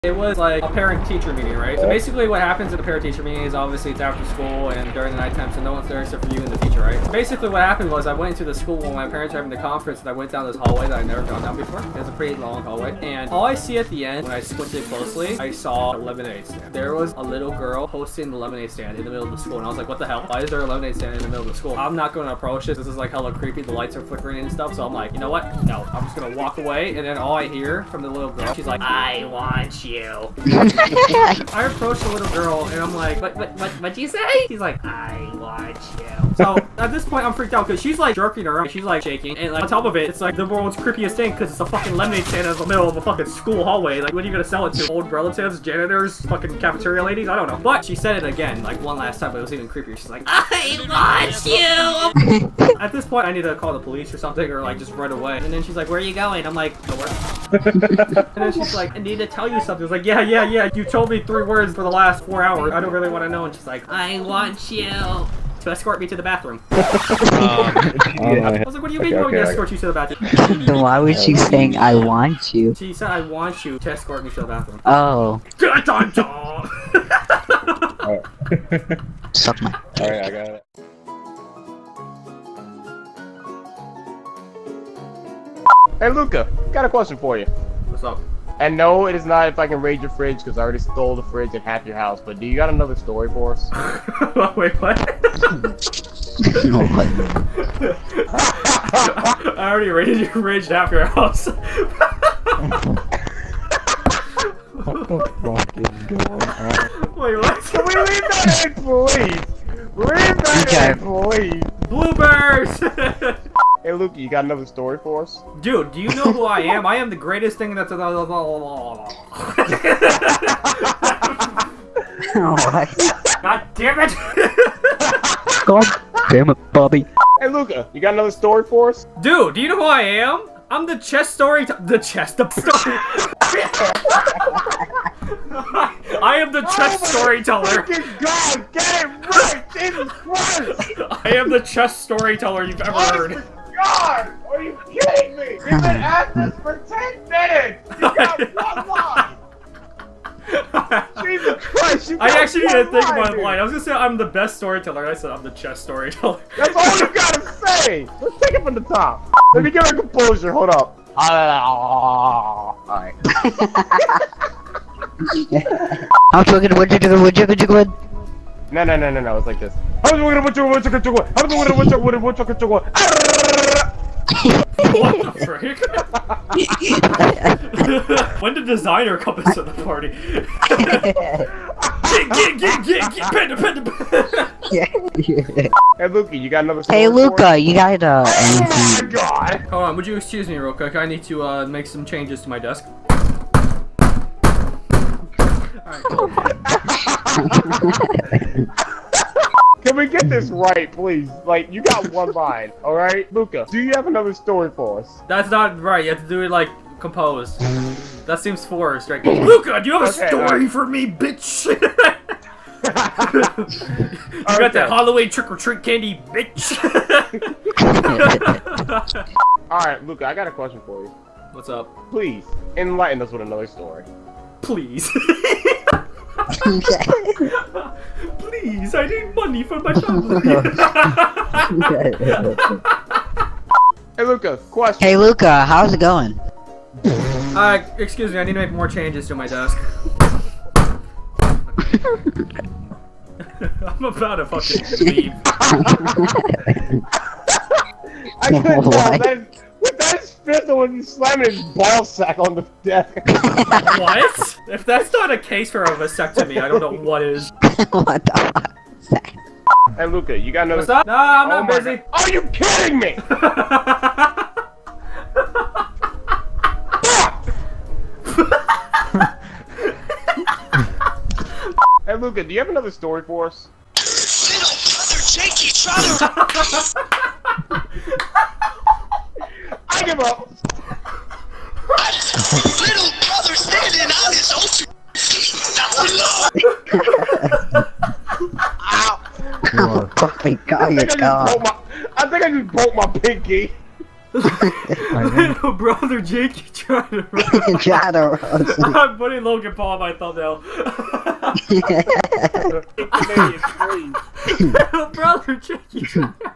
It was like a parent-teacher meeting, right? So basically what happens at a parent-teacher meeting is obviously it's after school and during the nighttime, so no one's there except for you and the teacher, right? So basically what happened was I went into the school when my parents were having the conference and I went down this hallway that I'd never gone down before. It was a pretty long hallway. And all I see at the end, when I squinted closely, I saw a lemonade stand. There was a little girl hosting the lemonade stand in the middle of the school. And I was like, what the hell? Why is there a lemonade stand in the middle of the school? I'm not going to approach this. This is like hella creepy. The lights are flickering and stuff. So I'm like, you know what? No, I'm just going to walk away. And then all I hear from the little girl, she's like, I want you. I approached the little girl and I'm like, what'd you say? She's like, I want you. So at this point I'm freaked out because she's like jerking around, she's like shaking, and like on top of it, it's like the world's creepiest thing because it's a fucking lemonade stand in the middle of a fucking school hallway. Like, what are you gonna sell it to? Old relatives, janitors, fucking cafeteria ladies? I don't know. But she said it again, like one last time, but it was even creepier. She's like, I want you. At this point I need to call the police or something, or like just run away. And then she's like, where are you going? I'm like, nowhere. And then she's like, I need to tell you something. I was like, yeah, you told me 3 words for the last 4 hours. I don't really want to know. And she's like, I want you to escort me to the bathroom. I was like, what do you mean you want me to escort you to the bathroom? Then why was she saying I want you? She said I want you to escort me to the bathroom. Oh. Alright. Suck my. Alright, I got it. Hey Luca, got a question for you. What's up? And no, it is not if I can raid your fridge because I already stole the fridge and half your house. But do you got another story for us? Wait, what? I already raided your fridge and half your house. What the fuck is going on? Wait, what? Can we leave that in, please? Leave that in, please. Bloopers! Hey Luca, you got another story for us? Dude, do you know who I am? I am the greatest thing that's... God damn it! God damn it, Bobby. Hey Luca, you got another story for us? Dude, do you know who I am? I'm the chest story... the story... I am the chest storyteller. God, get it right! Jesus Christ! I am the chest storyteller you've ever heard. God! Are you kidding me? You've been at this for 10 minutes! You got one line! Jesus Christ, you got I actually one didn't think line, about dude. it. I was gonna say I'm the best storyteller. I said I'm the chest storyteller. That's all you gotta say! Let's take it from the top. Let me get my composure, hold up. Alright. I'm talking what you doing? No, it's like this. What the frick? When did designer come into the party? Get. Hey Luca, you got another story Hey for Luca, us? you got Oh my God! Hold on, would you excuse me real quick? I need to make some changes to my desk. Alright, cool. Can we get this right, please? Like, you got one line, alright? Luca, do you have another story for us? That's not right. You have to do it like composed. That seems forced, right? Luca, do you have a story for me, bitch? You got that Halloween trick-or-treat candy, bitch. Alright, Luca, I got a question for you. What's up? Please, enlighten us with another story. Please. Please, I need money for my family. Hey Luca, question. Hey Luca, how's it going? Excuse me, I need to make more changes to my desk. I'm about to fucking leave. I couldn't tell that. With that spittle when you slamming his ball sack on the desk. What? If that's not a case for a vasectomy, I don't know what is. What the fuck? Hey Luca, you got another. What's up? No, I'm not my busy. God. Are you kidding me? Hey Luca, do you have another story for us? Little brother Jakey trying to... I give up. Little brother standing on his own... Ow. Oh my God, you God. I think I just broke my pinky. Little brother Jakey trying to roast. Try to roast me. I'm putting Logan Paul on my thumbnail. Please. Little brother Jakey trying to